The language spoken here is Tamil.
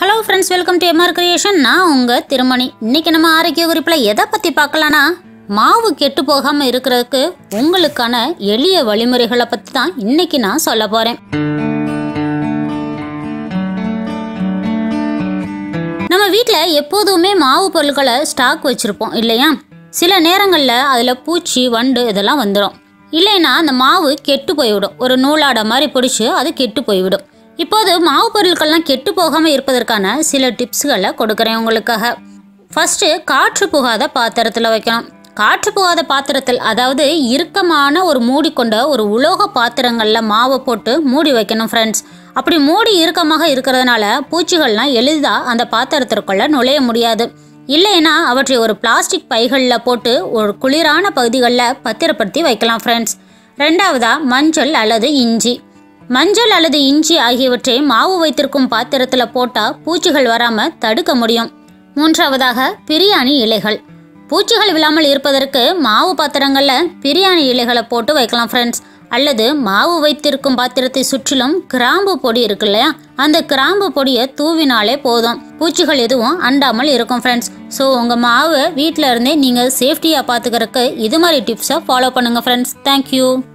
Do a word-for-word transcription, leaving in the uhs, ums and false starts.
Hello friends, welcome to MR creation. நான் உங்கள் திருமணி. இன்றைக்கி நம்ம ஆரோக்கிய குறிப்பில் எதை பற்றி பார்க்கலான்னா, மாவு கெட்டு போகாமல் இருக்கிறதுக்கு உங்களுக்கான எளிய வழிமுறைகளை பற்றி தான் இன்றைக்கி நான் சொல்ல போகிறேன். நம்ம வீட்டில் எப்போதுமே மாவு பொருட்களை ஸ்டாக் வச்சுருப்போம் இல்லையா? சில நேரங்களில் அதில் பூச்சி, வண்டு இதெல்லாம் வந்துடும். இல்லைன்னா அந்த மாவு கெட்டு போய்விடும். ஒரு நூலாடை மாதிரி பிடிச்சி அது கெட்டு போய்விடும். இப்போது மாவு பொருட்கள்லாம் கெட்டு போகாமல் இருப்பதற்கான சில டிப்ஸ்களை கொடுக்குறேன் உங்களுக்காக. ஃபஸ்ட்டு, காற்று புகாத பாத்திரத்தில் வைக்கணும். காற்று புகாத பாத்திரத்தில், அதாவது இறுக்கமான ஒரு மூடி கொண்ட ஒரு உலோக பாத்திரங்களில் மாவை போட்டு மூடி வைக்கணும் ஃப்ரெண்ட்ஸ். அப்படி மூடி இறுக்கமாக இருக்கிறதுனால பூச்சிகள்லாம் எளிதாக அந்த பாத்திரத்திற்குள்ளே நுழைய முடியாது. இல்லைன்னா அவற்றை ஒரு பிளாஸ்டிக் பைகளில் போட்டு ஒரு குளிரான பகுதிகளில் பத்திரப்படுத்தி வைக்கலாம் ஃப்ரெண்ட்ஸ். ரெண்டாவதாக, மஞ்சள் அல்லது இஞ்சி. மஞ்சள் அல்லது இஞ்சி ஆகியவற்றை மாவு வைத்திருக்கும் பாத்திரத்தில் போட்டால் பூச்சிகள் வராமல் தடுக்க முடியும். மூன்றாவதாக, பிரியாணி இலைகள். பூச்சிகள் விழாமல் இருப்பதற்கு மாவு பாத்திரங்களில் பிரியாணி இலைகளை போட்டு வைக்கலாம் ஃப்ரெண்ட்ஸ். அல்லது மாவு வைத்திருக்கும் பாத்திரத்தை சுற்றிலும் கிராம்பு பொடி இருக்கு இல்லையா, அந்த கிராம்பு பொடியை தூவினாலே போதும், பூச்சிகள் எதுவும் அண்டாமல் இருக்கும் ஃப்ரெண்ட்ஸ். ஸோ உங்கள் மாவை வீட்டில் இருந்தே நீங்கள் சேஃப்டியாக பார்த்துக்கிறதுக்கு இது மாதிரி டிப்ஸை ஃபாலோ பண்ணுங்கள் ஃப்ரெண்ட்ஸ். தேங்க்யூ.